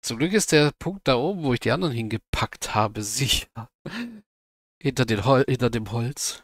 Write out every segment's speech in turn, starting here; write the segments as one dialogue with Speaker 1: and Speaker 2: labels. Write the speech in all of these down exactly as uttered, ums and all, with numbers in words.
Speaker 1: Zum Glück ist der Punkt da oben, wo ich die anderen hingepackt habe, sicher. Hinter, den Hol hinter dem Holz.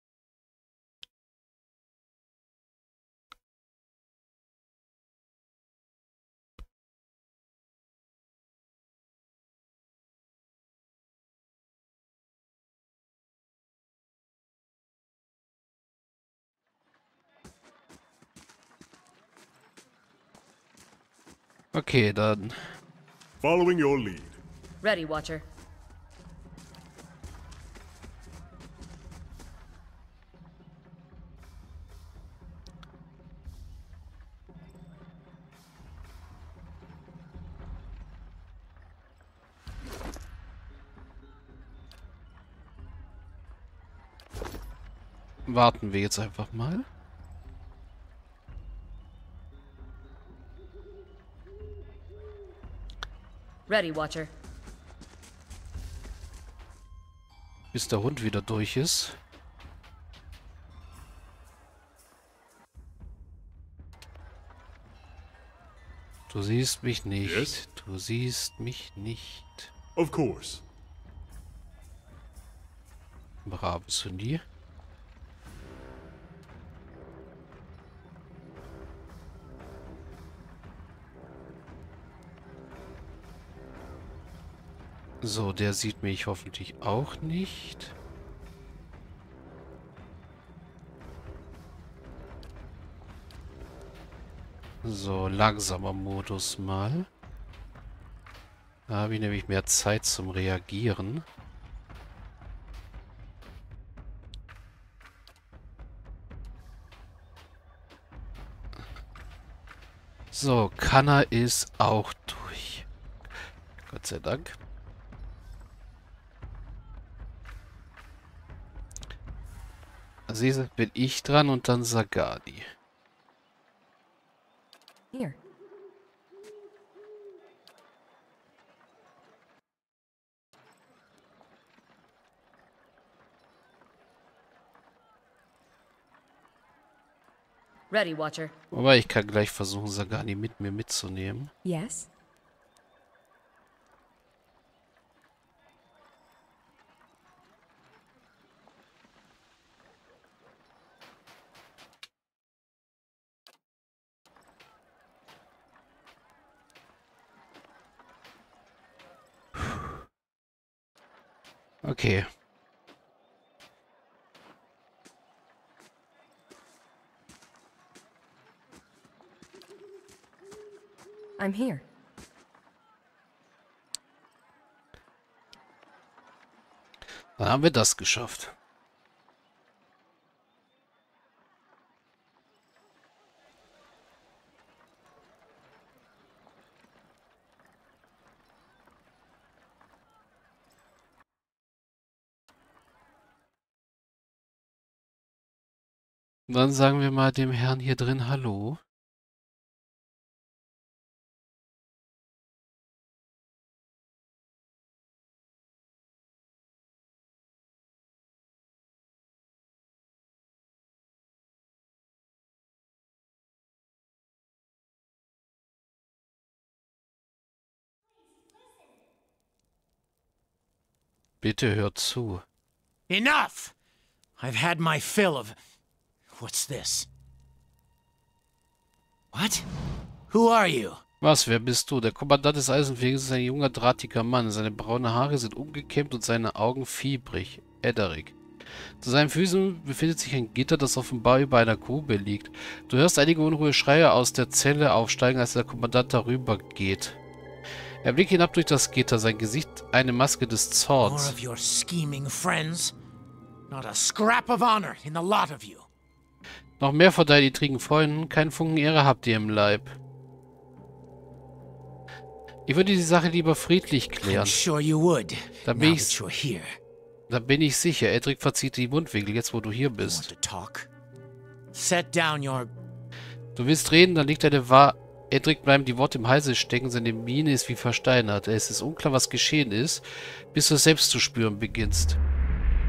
Speaker 1: Okay, dann.
Speaker 2: Following your lead.
Speaker 3: Ready, Watcher.
Speaker 1: Warten wir jetzt einfach mal.
Speaker 3: Ready, Watcher.
Speaker 1: Bis der Hund wieder durch ist. Du siehst mich nicht.
Speaker 2: Yes?
Speaker 1: Du siehst mich nicht.
Speaker 2: Of course.
Speaker 1: Braves Hundi. So, der sieht mich hoffentlich auch nicht. So, langsamer Modus mal. Da habe ich nämlich mehr Zeit zum Reagieren. So, Kanna ist auch durch. Gott sei Dank. Also jetzt bin ich dran und dann Sagadi.
Speaker 3: Here. Ready, Watcher.
Speaker 1: Wobei ich kann gleich versuchen, Sagani mit mir mitzunehmen.
Speaker 3: Yes.
Speaker 1: Okay.
Speaker 3: I'm here.
Speaker 1: Dann haben wir das geschafft. Dann sagen wir mal dem Herrn hier drin Hallo. Bitte hört zu.
Speaker 4: Enough! I've had my fill of... What's this? What? Who are you?
Speaker 1: Was, wer bist du? Der Kommandant des Eisenweges ist ein junger, drahtiger Mann. Seine braunen Haare sind umgekämmt und seine Augen fiebrig. Edderig. Zu seinen Füßen befindet sich ein Gitter, das offenbar über einer Grube liegt. Du hörst einige unruhige Schreie aus der Zelle aufsteigen, als der Kommandant darüber geht. Er blickt hinab durch das Gitter, sein Gesicht eine Maske des
Speaker 4: More
Speaker 1: Zorns.
Speaker 4: of your scheming friends? Not a scrap of honor in the lot of you.
Speaker 1: Noch mehr von deinen intrigen Freunden, keinen Funken Ehre habt ihr im Leib. Ich würde die Sache lieber friedlich
Speaker 4: I'm
Speaker 1: klären.
Speaker 4: sure you would,
Speaker 1: Da
Speaker 4: now
Speaker 1: bin
Speaker 4: that
Speaker 1: ich,
Speaker 4: you're here.
Speaker 1: da bin ich sicher. Edric verzieht die Mundwinkel, jetzt wo du hier
Speaker 4: You want
Speaker 1: bist.
Speaker 4: to talk? Set down your...
Speaker 1: Du willst reden, dann liegt deine Wahr... Edric bleiben die Worte im Halse stecken, seine Miene ist wie versteinert. Es ist unklar, was geschehen ist, bis du es selbst zu spüren beginnst.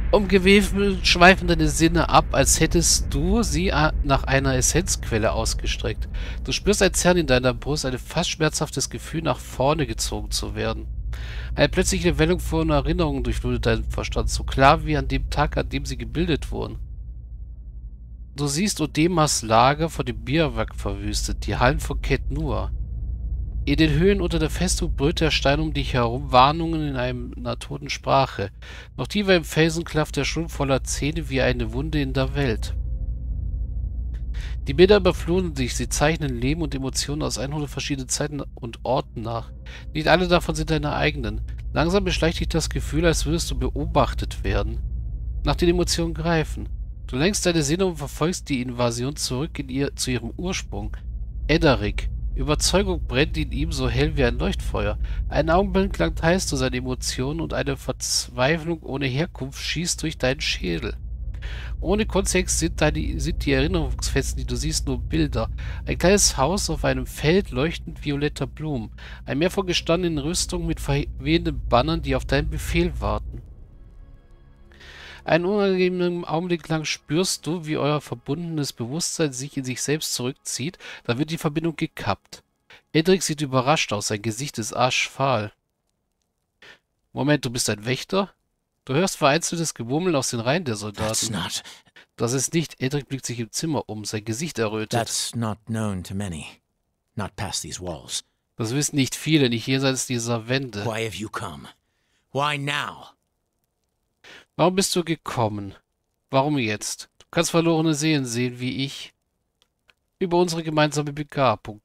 Speaker 1: Umgewiffen schweifen deine Sinne ab, als hättest du sie a- nach einer Essenzquelle ausgestreckt. Du spürst ein Zerren in deiner Brust, ein fast schmerzhaftes Gefühl, nach vorne gezogen zu werden. Eine plötzliche Wellung von Erinnerungen durchflutet deinen Verstand, so klar wie an dem Tag, an dem sie gebildet wurden. Du siehst Odemas Lager vor dem Bierwerk verwüstet, die Hallen von Ket Nur. In den Höhen unter der Festung brüllt der Stein um dich herum, Warnungen in einer toten Sprache. Noch tiefer im Felsen klafft der Schlund voller Zähne wie eine Wunde in der Welt. Die Bilder überfluten dich, sie zeichnen Leben und Emotionen aus hundert verschiedenen Zeiten und Orten nach. Nicht alle davon sind deine eigenen. Langsam beschleicht dich das Gefühl, als würdest du beobachtet werden. Nach den Emotionen greifen. Du lenkst deine Sinne und verfolgst die Invasion zurück in ihr, zu ihrem Ursprung. Ederic. Überzeugung brennt in ihm so hell wie ein Leuchtfeuer. Ein Augenblick lang teilst du seine Emotionen und eine Verzweiflung ohne Herkunft schießt durch deinen Schädel. Ohne Kontext sind, deine, sind die Erinnerungsfetzen, die du siehst, nur Bilder. Ein kleines Haus auf einem Feld leuchtend violetter Blumen. Ein Meer von gestandenen Rüstungen mit verwehenden Bannern, die auf deinen Befehl warten. Einen unangenehmen Augenblick lang spürst du, wie euer verbundenes Bewusstsein sich in sich selbst zurückzieht, dann wird die Verbindung gekappt. Edric sieht überrascht aus, sein Gesicht ist aschfahl. Moment, du bist ein Wächter? Du hörst vereinzeltes Gemurmel aus den Reihen der Soldaten.
Speaker 4: Not,
Speaker 1: Das ist nicht. Edric blickt sich im Zimmer um, sein Gesicht errötet.
Speaker 4: that's not known to many. Not past these walls.
Speaker 1: Das wissen nicht viele, nicht jenseits dieser Wände.
Speaker 4: Why have you come? Why now?
Speaker 1: Warum bist du gekommen? Warum jetzt? Du kannst verlorene Seelen sehen, wie ich. Über unsere gemeinsame Begabung.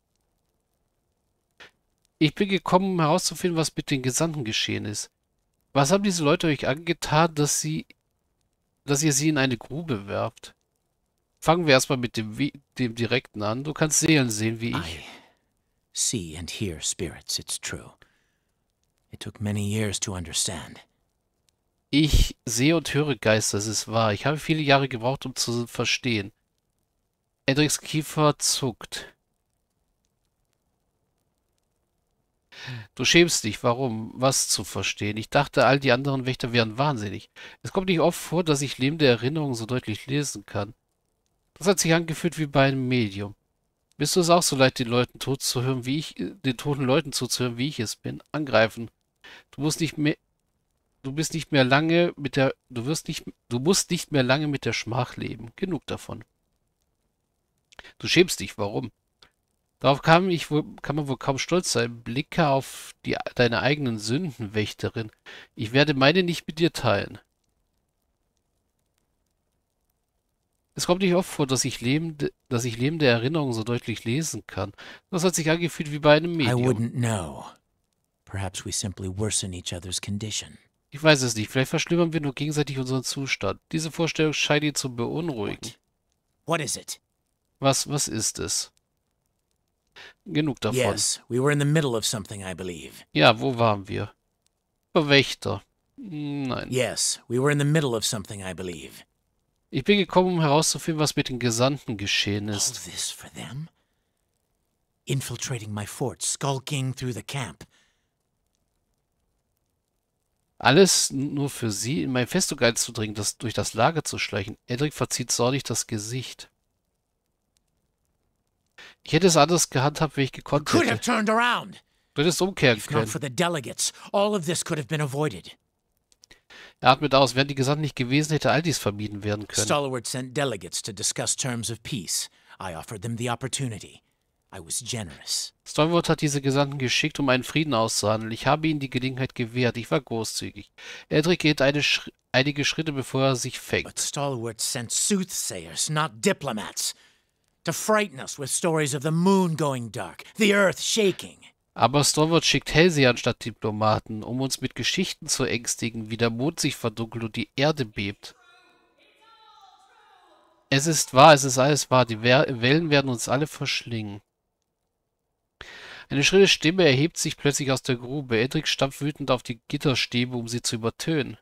Speaker 1: Ich bin gekommen, um herauszufinden, was mit den Gesandten geschehen ist. Was haben diese Leute euch angetan, dass sie, dass ihr sie in eine Grube werft? Fangen wir erstmal mit dem, dem Direkten an. Du kannst Seelen sehen, wie ich.
Speaker 4: I see and hear spirits, it's true. It took many years to understand.
Speaker 1: Ich sehe und höre Geister, es ist wahr. Ich habe viele Jahre gebraucht, um zu verstehen. Edrics Kiefer zuckt. Du schämst dich. Warum? Was zu verstehen? Ich dachte, all die anderen Wächter wären wahnsinnig. Es kommt nicht oft vor, dass ich lebende Erinnerungen so deutlich lesen kann. Das hat sich angefühlt wie bei einem Medium. Bist du es auch so leid, den Leuten tot zu hören, wie ich, den toten Leuten zuzuhören, wie ich es bin? Angreifen. Du musst nicht mehr, du bist nicht mehr lange mit der, du wirst nicht, du musst nicht mehr lange mit der Schmach leben. Genug davon. Du schämst dich. Warum? Darauf kann, ich wohl, kann man wohl kaum stolz sein. Blicke auf die, deine eigenen Sünden, Wächterin. Ich werde meine nicht mit dir teilen. Es kommt nicht oft vor, dass ich lebende, dass ich lebende Erinnerungen so deutlich lesen kann. Das hat sich angefühlt wie bei einem
Speaker 4: I
Speaker 1: Medium.
Speaker 4: wouldn't know. Perhaps we simply worsen each other's condition.
Speaker 1: Ich weiß es nicht. Vielleicht verschlimmern wir nur gegenseitig unseren Zustand. Diese Vorstellung scheint ihn zu beunruhigen.
Speaker 4: What? What is it?
Speaker 1: Was, was ist es? Genug davon.
Speaker 4: Yes, we were in the middle of something, I believe.
Speaker 1: Ja, wo waren wir? Wächter. Nein.
Speaker 4: Yes, we were in the middle of something, I believe.
Speaker 1: Ich bin gekommen, um herauszufinden, was mit den Gesandten geschehen
Speaker 4: All
Speaker 1: ist.
Speaker 4: this for them? Infiltrating my fort, skulking through the camp.
Speaker 1: Alles nur für sie, in mein Festung einzudringen, das durch das Lager zu schleichen. Edric verzieht sorglich das Gesicht. Ich hätte es anders gehandhabt, wenn ich gekonnt
Speaker 4: Could have
Speaker 1: hätte.
Speaker 4: turned around.
Speaker 1: Du hättest umkehren
Speaker 4: If not
Speaker 1: können.
Speaker 4: for the delegates, all of this could have been avoided.
Speaker 1: Er atmet aus. Wären die Gesandten nicht gewesen, hätte all dies vermieden werden können.
Speaker 4: Stalwart sent delegates to discuss terms of peace. I offered them the opportunity. I was generous.
Speaker 1: Stalwart hat diese Gesandten geschickt, um einen Frieden auszuhandeln. Ich habe ihnen die Gelegenheit gewährt. Ich war großzügig. Edric geht eine Sch einige Schritte, bevor er sich
Speaker 4: But
Speaker 1: fängt.
Speaker 4: Stalwart sent soothsayers, not diplomats, to frighten us with stories of the moon going dark, the earth shaking.
Speaker 1: Aber Stalwart schickt Hellseher anstatt Diplomaten, um uns mit Geschichten zu ängstigen, wie der Mond sich verdunkelt und die Erde bebt. Es ist wahr, es ist alles wahr. Die Wellen werden uns alle verschlingen. Eine schrille Stimme erhebt sich plötzlich aus der Grube. Edric stampft wütend auf die Gitterstäbe, um sie zu übertönen.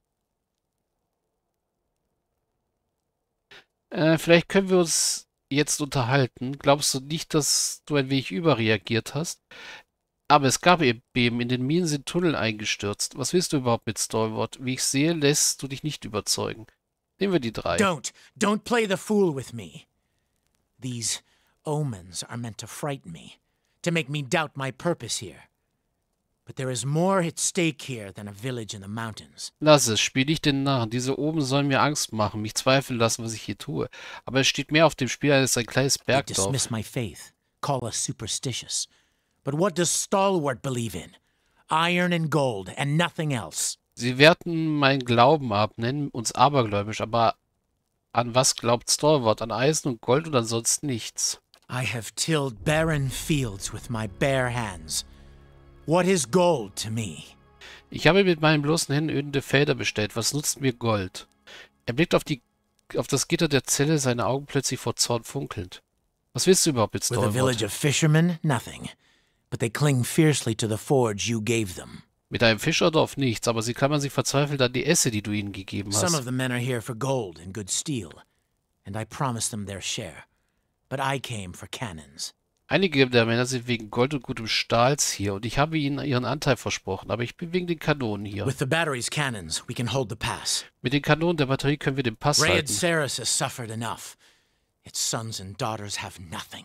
Speaker 1: Äh, vielleicht können wir uns jetzt unterhalten. Glaubst du nicht, dass du ein wenig überreagiert hast? Aber es gab Erdbeben. In den Minen sind Tunnel eingestürzt. Was willst du überhaupt mit Stalwart? Wie ich sehe, lässt du dich nicht überzeugen. Nehmen wir die drei.
Speaker 4: Don't. Don't play the fool with me. These omens are meant to frighten me, to make me doubt my purpose here. But there is more at stake here than a village in the mountains.
Speaker 1: Lass es, spiel nicht den Narren. Diese oben sollen mir Angst machen, mich zweifeln lassen, was ich hier tue. Aber es steht mehr auf dem Spiel als ein kleines
Speaker 4: They
Speaker 1: Bergdorf.
Speaker 4: dismiss my faith, call us superstitious. But what does Stalwart believe in? Iron and gold, and nothing else.
Speaker 1: Sie werten meinen Glauben ab, nennen uns abergläubisch, aber an was glaubt Stalwart? An Eisen und Gold und ansonsten nichts.
Speaker 4: I have tilled barren fields with my bare hands. What is gold to me?
Speaker 1: Ich habe mit meinen bloßen Händen ödende Felder bestellt. Was nutzt mir Gold? Er blickt auf, die, auf das Gitter der Zelle, seine Augen plötzlich vor Zorn funkelnd. Was willst du überhaupt mit
Speaker 4: With a village
Speaker 1: Stalwart?
Speaker 4: of fishermen, nothing. But they cling fiercely to the forge you gave them.
Speaker 1: Mit einem Fischerdorf nichts, aber sie klammern sich verzweifelt an die Esse, die du ihnen gegeben
Speaker 4: Some
Speaker 1: hast.
Speaker 4: of the men are here for gold and good steel, and I promised them their share. But I came for cannons.
Speaker 1: Einige der Männer sind wegen Gold und gutem Stahls hier und ich habe ihnen ihren Anteil versprochen, aber ich bin wegen den Kanonen hier.
Speaker 4: With the battery's cannons, we can hold the pass.
Speaker 1: Mit den Kanonen der Batterie können wir den Pass
Speaker 4: Rayed
Speaker 1: halten.
Speaker 4: Ceres has suffered enough. Its sons and daughters have nothing.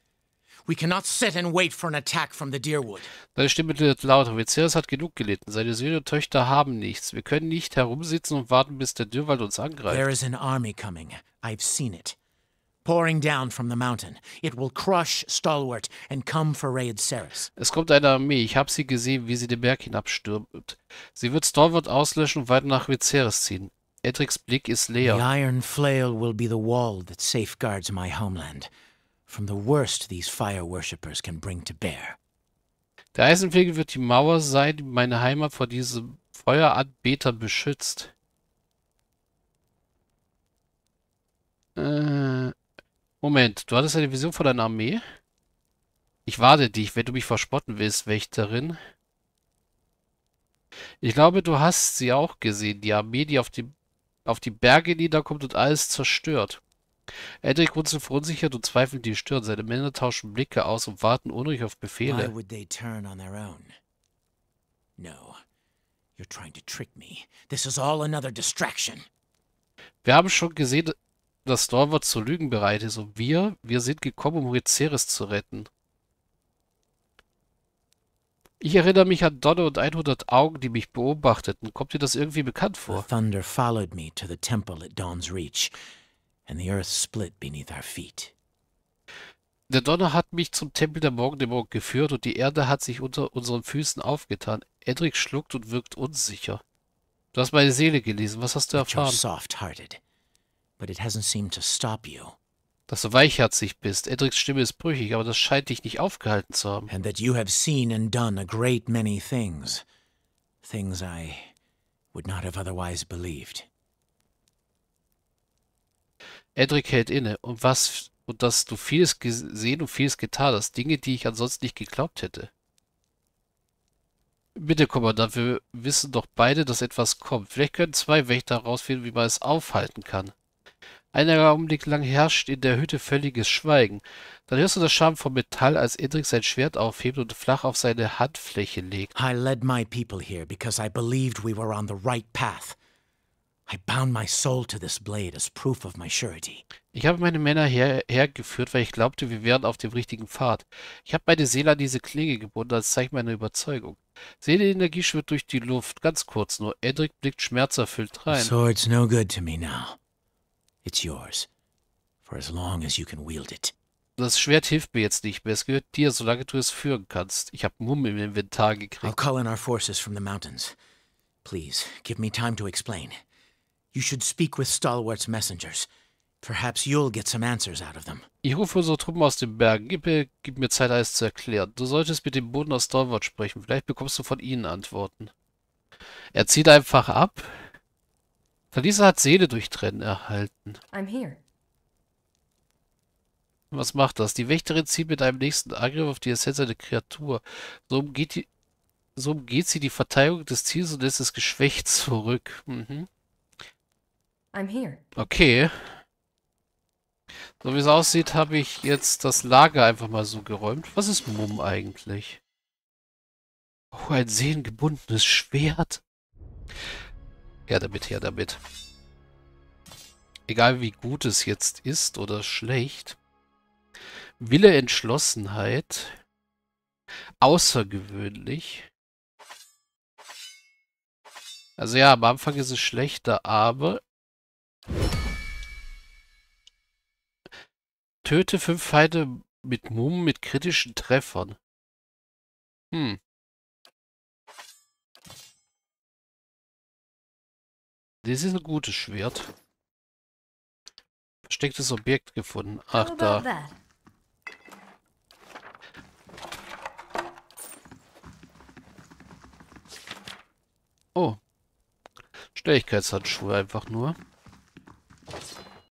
Speaker 4: We cannot sit and wait for an attack from the Deerwood.
Speaker 1: Seine Stimme wird lauter. Viserys hat genug gelitten. Seine Söhne und Töchter haben nichts. Wir können nicht herumsitzen und warten, bis der Dürrwald uns angreift.
Speaker 4: There is an army coming. I've seen it. Pouring down from the mountain. It will crush Stalwart and come for Rayed Ceres.
Speaker 1: Es kommt eine Armee. Ich habe sie gesehen, wie sie den Berg hinabstürmt. Sie wird Stalwart auslöschen und weiter nach Viserys ziehen. Edrics Blick ist
Speaker 4: The
Speaker 1: leer.
Speaker 4: iron flail will be the wall that safeguards my homeland from the worst these fire worshippers can bring to bear.
Speaker 1: Der Eisenflegel wird die Mauer sein, die meine Heimat vor diesem Feueranbeter beschützt. Äh, Moment, du hattest eine Vision von deiner Armee? Ich warte dich, wenn du mich verspotten willst, Wächterin. Ich glaube, du hast sie auch gesehen, die Armee, die auf die, auf die Berge niederkommt und alles zerstört. Edric runzelt verunsichert und zweifelnd die Stirn. Seine Männer tauschen Blicke aus und warten unruhig auf
Speaker 4: Why
Speaker 1: Befehle.
Speaker 4: would they turn on their own? No. You're trying to trick me. This is all another distraction.
Speaker 1: Wir haben schon gesehen, dass Stalwart zu Lügen bereit ist und wir, wir sind gekommen, um Viserys zu retten. Ich erinnere mich an Donner und hundert Augen, die mich beobachteten. Kommt dir das irgendwie bekannt
Speaker 4: The
Speaker 1: vor?
Speaker 4: thunder followed me to the temple at Dawn's Reach, and the earth split beneath our feet.
Speaker 1: Der Donner hat mich zum Tempel der Morgendämmerung geführt und die Erde hat sich unter unseren Füßen aufgetan. Edric schluckt und wirkt unsicher. Du hast meine Seele gelesen. Was hast du
Speaker 4: But you're
Speaker 1: erfahren?
Speaker 4: soft-hearted, but it hasn't seemed to stop you,
Speaker 1: Dass du weichherzig bist. Edrics Stimme ist brüchig, aber das scheint dich nicht aufgehalten zu haben.
Speaker 4: and that you have seen and done a great many things. Things I would not have otherwise believed.
Speaker 1: Edric hält inne. Und was, und dass du vieles gesehen und vieles getan hast. Dinge, die ich ansonsten nicht geglaubt hätte. Bitte, Kommandant, wir wissen doch beide, dass etwas kommt. Vielleicht können zwei Wächter herausfinden, wie man es aufhalten kann. Einen Augenblick lang herrscht in der Hütte völliges Schweigen. Dann hörst du das Scharren von Metall, als Edric sein Schwert aufhebt und flach auf seine Handfläche legt.
Speaker 4: I led my people here because I believed we were on the right path. I bound my soul to this blade as proof of my surety.
Speaker 1: Ich habe meine Männer her hergeführt, weil ich glaubte, wir wären auf dem richtigen Pfad. Ich habe meine Seele an diese Klinge gebunden, als Zeichen meiner Überzeugung. Seelenenergie schwirrt durch die Luft, ganz kurz nur. Edric blickt schmerzerfüllt
Speaker 4: The
Speaker 1: rein.
Speaker 4: sword's no good to me now. It's yours, for as long as you can wield it.
Speaker 1: Das Schwert hilft mir jetzt nicht mehr. Es gehört dir, solange du es führen kannst. Ich habe Mumm im Inventar
Speaker 4: I'll
Speaker 1: gekriegt.
Speaker 4: call in our forces from the mountains. Please, give me time to explain. You should speak with Stalwart's messengers. Perhaps you'll get some answers out of them.
Speaker 1: Ich rufe unsere Truppen aus den Bergen. Gib mir, gib mir Zeit, alles zu erklären. Du solltest mit dem Boden aus Stalwart sprechen. Vielleicht bekommst du von ihnen Antworten. Er zieht einfach ab. Talisa hat Seele durchtrennen erhalten.
Speaker 3: I'm here.
Speaker 1: Was macht das? Die Wächterin zieht mit einem nächsten Angriff auf die Essenz einer Kreatur. So umgeht, die, so umgeht sie die Verteidigung des Ziels und lässt es geschwächt zurück. Mhm.
Speaker 3: I'm here.
Speaker 1: Okay. So wie es aussieht, habe ich jetzt das Lager einfach mal so geräumt. Was ist Mumm eigentlich? Oh, ein seelengebundenes Schwert. Her damit, her damit. Egal wie gut es jetzt ist oder schlecht. Wille, Entschlossenheit. Außergewöhnlich. Also ja, am Anfang ist es schlechter, aber... Töte fünf Feinde mit Mumm mit kritischen Treffern. Hm. Das ist ein gutes Schwert. Verstecktes Objekt gefunden. Ach,
Speaker 3: How
Speaker 1: da.
Speaker 3: about that?
Speaker 1: Oh. Schnelligkeitshandschuhe einfach nur.